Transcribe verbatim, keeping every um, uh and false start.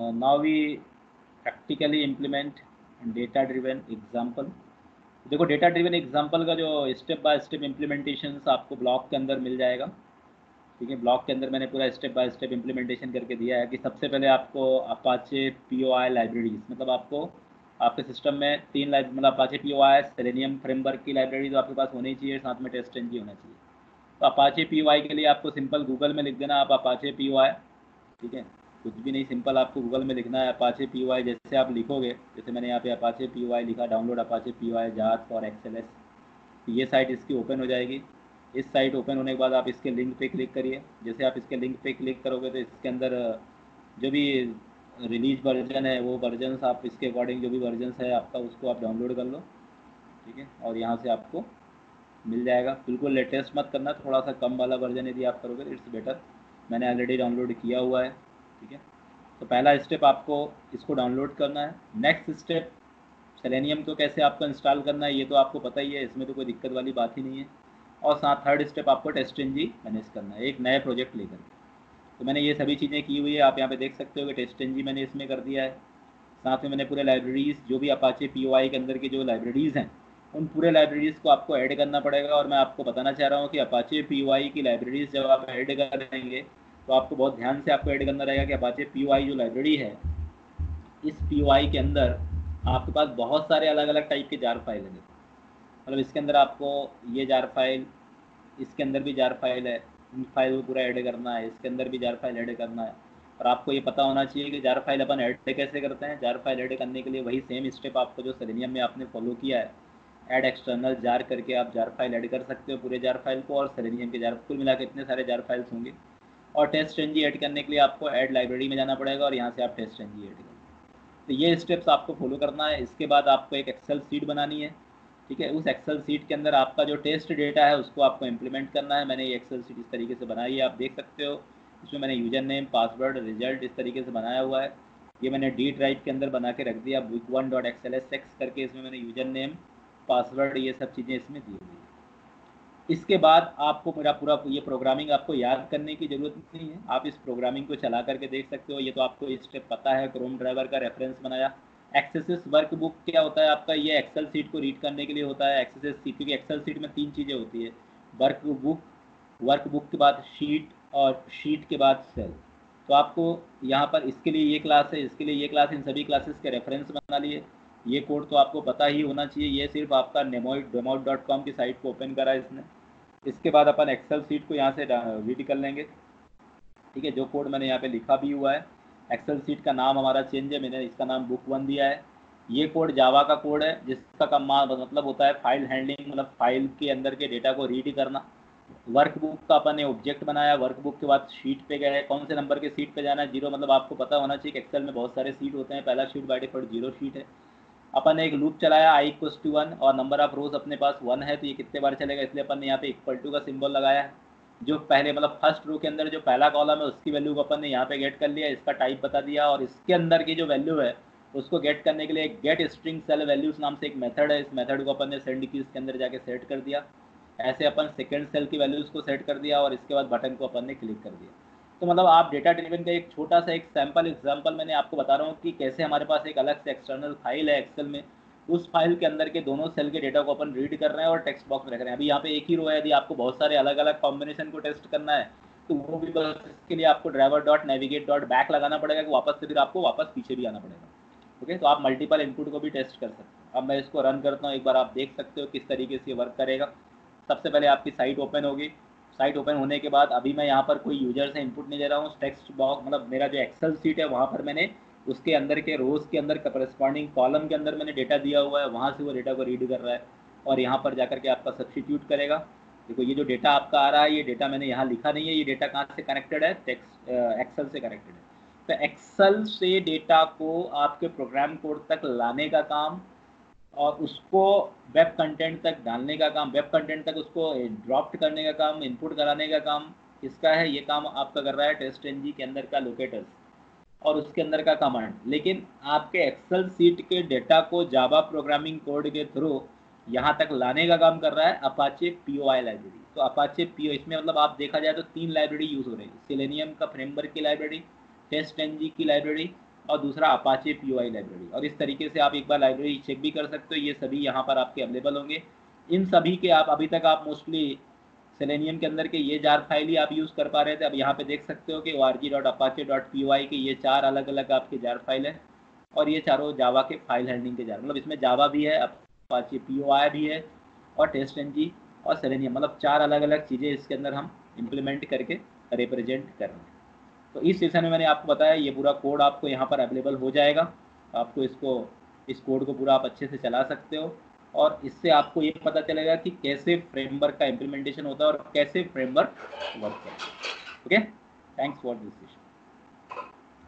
Now we practically implement data driven example. देखो data driven example का जो step by step implementation आपको block के अंदर मिल जाएगा। ठीक है, ब्लॉक के अंदर मैंने पूरा स्टेप बाय स्टेप इम्प्लीमेंटेशन करके दिया है कि सबसे पहले आपको Apache P O I libraries, मतलब आपको आपके सिस्टम में तीन लाइब्रेरी, मतलब Apache P O I selenium framework की लाइब्रेरी तो आपके पास होनी चाहिए, साथ में टेस्ट एनजी होना चाहिए। तो अपाचे पी ओ आई के लिए आपको सिंपल गूगल में लिख देना आप अपाचे पी ओ आई। ठीक है, कुछ भी नहीं, सिंपल आपको गूगल में लिखना है अपाचे पी ओ आई। जैसे आप लिखोगे, जैसे मैंने यहाँ पे अपाचे पी ओ आई लिखा, download Apache P O I jar for XLS, तो ये साइट इसकी ओपन हो जाएगी। इस साइट ओपन होने के बाद आप इसके लिंक पे क्लिक करिए। जैसे आप इसके लिंक पे क्लिक करोगे तो इसके अंदर जो भी रिलीज वर्जन है वो वर्जन आप इसके अकॉर्डिंग जो भी वर्जन है आपका उसको आप डाउनलोड कर लो। ठीक है, और यहाँ से आपको मिल जाएगा। बिल्कुल लेटेस्ट मत करना, थोड़ा सा कम वाला वर्जन यदि आप करोगे तो इट्स बेटर। मैंने ऑलरेडी डाउनलोड किया हुआ है। ठीक है, तो पहला स्टेप आपको इसको डाउनलोड करना है। नेक्स्ट स्टेप सेलेनियम को कैसे आपको इंस्टॉल करना है ये तो आपको पता ही है, इसमें तो कोई दिक्कत वाली बात ही नहीं है। और साथ थर्ड स्टेप आपको टेस्ट एनजी मैनेज करना है एक नए प्रोजेक्ट लेकर के। तो मैंने ये सभी चीज़ें की हुई है, आप यहाँ पे देख सकते हो कि टेस्ट एनजी मैंने इसमें कर दिया है। साथ में मैंने पूरे लाइब्रेरीज़ जो भी अपाचे पी ओ आई के अंदर की जो लाइब्रेरीज़ हैं उन पूरे लाइब्रेरीज़ को आपको ऐड करना पड़ेगा। और मैं आपको बताना चाह रहा हूँ कि अपाचे पी ओ आई की लाइब्रेरीज़ जब आप ऐड करेंगे तो आपको बहुत ध्यान से आपको ऐड करना रहेगा कि अपाचे पी ओ आई जो लाइब्रेरी है, इस पी ओ आई के अंदर आपके पास बहुत सारे अलग अलग टाइप के जार फाइल हैं। मतलब इसके अंदर आपको ये जार फाइल, इसके अंदर भी जार फाइल है, इन फाइल को पूरा ऐड करना है, इसके अंदर भी जार फाइल ऐड करना है। और आपको ये पता होना चाहिए कि जार फाइल अपन ऐड कैसे करते हैं। जार फाइल ऐड करने के लिए वही सेम स्टेप आपको जो सेलेनियम में आपने फॉलो किया है, ऐड एक्सटर्नल जार करके आप जार फाइल ऐड कर सकते हो पूरे जार फाइल को। और सेलेनियम के जार कुल मिला के इतने सारे जार फाइल्स होंगे। और टेस्ट एनजी ऐड करने के लिए आपको ऐड लाइब्रेरी में जाना पड़ेगा और यहाँ से आप टेस्ट एनजी ऐड करें। तो ये स्टेप्स आपको फॉलो करना है। इसके बाद आपको एक एक्सेल सीट बनानी है। ठीक है, उस एक्सेल सीट के अंदर आपका जो टेस्ट डेटा है उसको आपको इम्प्लीमेंट करना है। मैंने ये एक्सेल सीट इस तरीके से बनाई है, आप देख सकते हो। इसमें मैंने यूजर नेम, पासवर्ड, रिजल्ट इस तरीके से बनाया हुआ है। ये मैंने डी ड्राइव के अंदर बना के रख दिया book one dot XL S X करके। इसमें मैंने यूजर नेम, पासवर्ड, ये सब चीज़ें इसमें दी हुई है। इसके बाद आपको मेरा पूरा ये प्रोग्रामिंग आपको याद करने की ज़रूरत नहीं है, आप इस प्रोग्रामिंग को चला करके देख सकते हो। ये तो आपको स्टेप पता है, क्रोम ड्राइवर का रेफरेंस बनाया। एक्सेसिस वर्कबुक क्या होता है आपका, ये एक्सेल सीट को रीड करने के लिए होता है। एक्सेसिस सीट, क्योंकि एक्सेल सीट में तीन चीज़ें होती है, वर्कबुक, वर्कबुक के बाद शीट, और शीट के बाद सेल। तो आपको यहाँ पर इसके लिए ये क्लास है, इसके लिए ये क्लास, इन सभी क्लासेस के रेफरेंस बना लिए। ये कोड तो आपको पता ही होना चाहिए। ये सिर्फ आपका डेमोट डेमोट डॉट कॉम की साइट को ओपन करा है इसने। इसके बाद अपन एक्सेल सीट को यहाँ से रीड कर लेंगे। ठीक है, जो कोड मैंने यहाँ पे लिखा भी हुआ है। एक्सेल सीट का नाम हमारा चेंज है, मैंने इसका नाम बुक वन दिया है। ये कोड जावा का कोड है जिसका का मतलब होता है फाइल हैंडलिंग, मतलब फाइल के अंदर के डेटा को रीड करना। वर्कबुक का अपन ने ऑब्जेक्ट बनाया। वर्कबुक के बाद शीट पे गए, कौन से नंबर के सीट पे जाना है, जीरो, मतलब आपको पता होना चाहिए कि एक्सेल में बहुत सारे सीट होते हैं। पहला sheet by default zero sheet है। अपन ने एक लूप चलाया आई इक्वल्स टू वन, और नंबर ऑफ रोज अपने पास वन है तो ये कितने बार चलेगा, इसलिए अपन ने यहाँ पे इक्वल टू का सिंबल लगाया है। जो पहले मतलब फर्स्ट रो के अंदर जो पहला कॉलम है उसकी वैल्यू को अपन ने यहाँ पे गेट कर लिया, इसका टाइप बता दिया। और इसके अंदर की जो वैल्यू है उसको गेट करने के लिए एक गेट स्ट्रिंग सेल वैल्यूज नाम से एक मेथड है, इस मेथड को अपन ने सेंड की इसके अंदर जाके सेट कर दिया। ऐसे अपन सेकेंड सेल की वैल्यूज को सेट कर दिया और इसके बाद बटन को अपन ने क्लिक कर दिया। तो मतलब आप डेटा ड्रिवन का एक छोटा सा एक सैम्पल एग्जांपल मैंने आपको बता रहा हूँ कि कैसे हमारे पास एक अलग से एक्सटर्नल फाइल है एक्सेल में, उस फाइल के अंदर के दोनों सेल के डेटा को अपन रीड कर रहे हैं और टेक्स्ट बॉक्स में रख रहे हैं। अभी यहाँ पे एक ही रो है, यदि आपको बहुत सारे अलग अलग कॉम्बिनेशन को टेस्ट करना है तो वो भी बस इसके लिए आपको driver dot navigate dot back लगाना पड़ेगा कि वापस से फिर आपको वापस पीछे भी आना पड़ेगा। ओके, तो आप मल्टीपल इनपुट को भी टेस्ट कर सकते हैं। अब मैं इसको रन करता हूँ, एक बार आप देख सकते हो किस तरीके से वर्क करेगा। सबसे पहले आपकी साइट ओपन होगी। साइट ओपन होने के बाद अभी मैं यहाँ पर कोई यूजर से इनपुट नहीं दे रहा हूँ। टेक्स्ट बॉक्स मतलब मेरा जो एक्सेल सीट है वहाँ पर मैंने उसके अंदर के रोज के अंदर करस्पॉन्डिंग कॉलम के अंदर मैंने डेटा दिया हुआ है, वहाँ से वो डेटा को रीड कर रहा है और यहाँ पर जाकर के आपका सब्सटीट्यूट करेगा। देखो ये जो डेटा आपका आ रहा है ये डेटा मैंने यहाँ लिखा नहीं है, ये डेटा कहाँ से कनेक्टेड है, टेक्स्ट एक्सेल से कनेक्टेड है। तो एक्सेल से डेटा को आपके प्रोग्राम कोड तक लाने का काम और उसको वेब कंटेंट तक डालने का काम, वेब कंटेंट तक उसको ड्रॉप्ट करने का काम, इनपुट कराने का काम किसका है, ये काम आपका कर रहा है टेस्ट एनजी के अंदर का लोकेटर्स और उसके अंदर का कमांड। लेकिन आपके एक्सेल सीट के डेटा को जावा प्रोग्रामिंग कोड के थ्रू यहाँ तक लाने का काम कर रहा है Apache P O I library. तो अपाचे पी ओ इसमें मतलब आप देखा जाए तो तीन लाइब्रेरी यूज़ हो रही है, सेलेनियम का फ्रेमवर्क की लाइब्रेरी, टेस्ट एनजी की लाइब्रेरी और दूसरा Apache P O I library. और इस तरीके से आप एक बार लाइब्रेरी चेक भी कर सकते हो, ये सभी यहाँ पर आपके अवेलेबल होंगे। इन सभी के आप अभी तक आप मोस्टली सेलेनियम के अंदर के ये जार फाइल ही आप यूज़ कर पा रहे थे। अब यहाँ पे देख सकते हो कि O R G dot Apache dot P O I के ये चार अलग अलग आपके जार फाइल है, और ये चारों जावा के फाइल हैंडलिंग के जार, मतलब इसमें जावा भी है, अपाचे पी ओ आई भी है, और टेस्ट एन जी और सेलेनियम, मतलब चार अलग अलग चीज़ें इसके अंदर हम इम्प्लीमेंट करके रिप्रेजेंट कर रहे हैं। तो इस सेशन में मैंने आपको बताया ये पूरा कोड आपको यहाँ पर अवेलेबल हो जाएगा। आपको इसको इस कोड को पूरा आप अच्छे से चला सकते हो, और इससे आपको ये पता चलेगा कि कैसे फ्रेमवर्क का इम्प्लीमेंटेशन होता है और कैसे फ्रेमवर्क वर्क करता है। Okay, thanks for this session.